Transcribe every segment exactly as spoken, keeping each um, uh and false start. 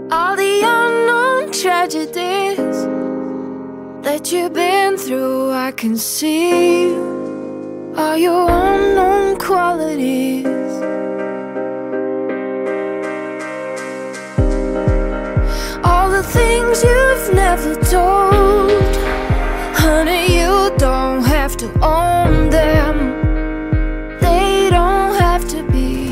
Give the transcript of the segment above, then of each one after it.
All the unknown tragedies that you've been through, I can see all your unknown qualities. All the things you've never told, honey, you don't have to own them. They don't have to be.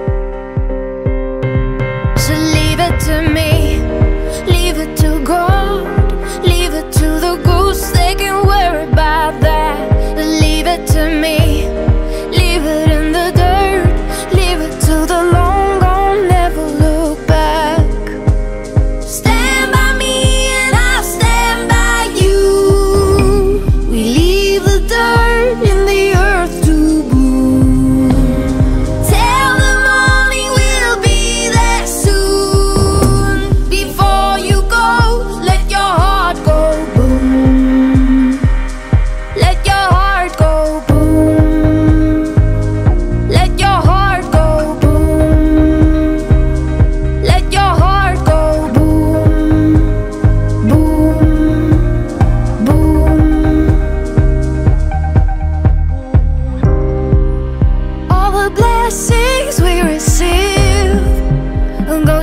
So leave it to me, leave it to God, leave it to the ghosts, they can worry about that. Leave it to me, leave it in the dirt, leave it to the long gone, never look back. Stand by me and I'll stand by you. We leave the dirt in the earth to bloom. Tell the morning we'll be there soon. Before you go, let your heart go boom. Let your heart go boom. Let your heart go boom. Let your heart go boom. Boom, boom. All the blessings we receive go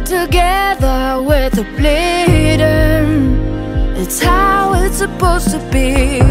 together with the bleeding. It's how it's supposed to be.